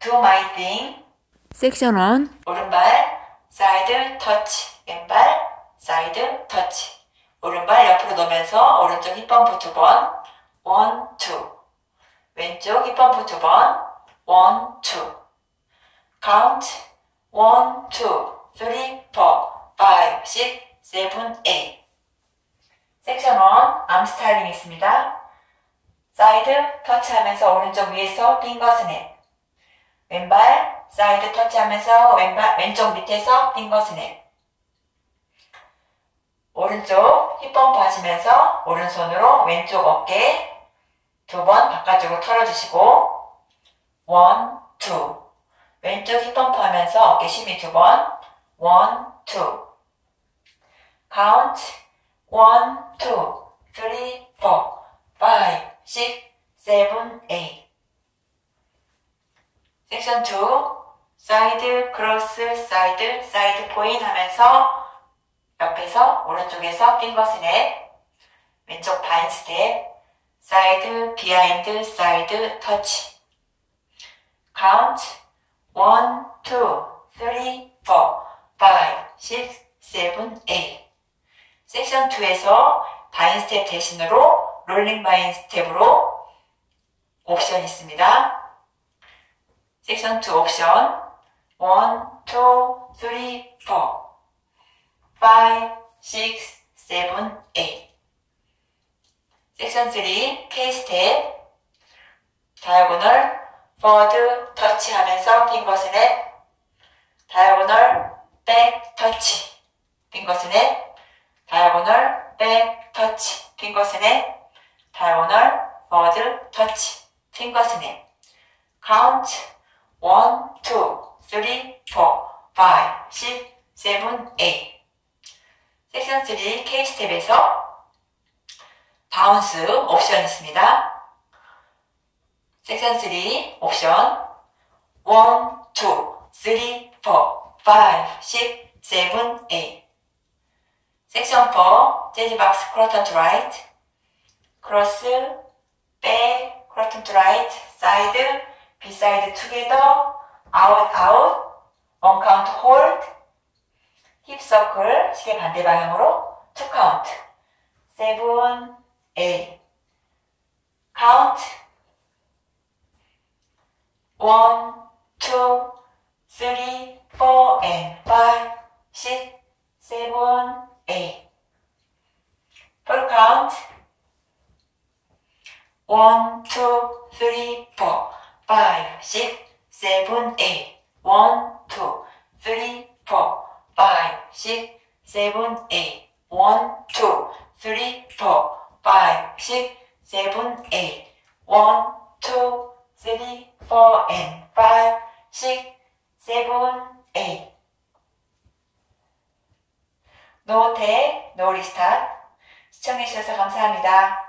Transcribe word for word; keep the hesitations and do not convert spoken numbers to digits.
do my thing. 섹션 일. 오른발 사이드 터치, 왼발 사이드 터치. 오른발 옆으로 놓으면서 오른쪽 힙범프 두 번, one, two. 왼쪽 힙범프 두 번, one, two. count, one, two, three, four, five, six, seven, eight. 섹션 일, 암 스타일링 있습니다. 사이드 터치하면서 오른쪽 위에서 핑거 스냅. 왼발 사이드 터치하면서 왼발 왼쪽 밑에서 핑거 스냅. 오른쪽 힙범프 하시면서 오른손으로 왼쪽 어깨 두 번 바깥쪽으로 털어주시고 one, two. 왼쪽 힙범프 하면서 어깨 심히 두 번 one, two. count one, two, three, four, five, six, seven, eight. 섹션 이, 사이드 크로스 사이드 사이드 포인 하면서 옆에서 오른쪽에서 핑거 스냅, 왼쪽 바인 스텝, 사이드 비하인드 사이드 터치. count one, two, three, four, five, six, seven, eight. 섹션 이에서 바인 스텝 대신으로 롤링 바인 스텝으로 옵션 있습니다. 섹션 이 옵션 one, two, three, four, five, six, seven, eight. 섹션 삼 K 스텝 다이아고널 포워드 터치하면서 핑거 스냅, 다이아고널 백 터치, 핑거 스냅, 다이아고널 백 터치, 핑거 스냅, 다이아고널 포워드 터치, 핑거 스냅. count one, two, three, four, five, six, seven, eight. 섹션 삼 K 스텝에서 바운스 옵션 있습니다. 섹션 삼 옵션 one, two, three, four, five, six, seven, eight. 섹션 사 재즈 박스 크로턴 투 라이트, 크로스, 백, 크로턴 투 라이트, 사이드, 비사이드 투게더, 아웃 아웃, 원 카운트 홀드, 힙 서클, 시계 반대 방향으로 투 카운트, 세븐, 에잇. count one, two, three, four, and five, six, seven, eight. full count one, two, three, four, five, six, seven, eight. one, two, three, four, five, six, seven, eight. one, two, three, four, five, six, seven, eight. one, two, three, four, and five, six, seven, eight. 노 테, 노 리스타트. 시청해주셔서 감사합니다.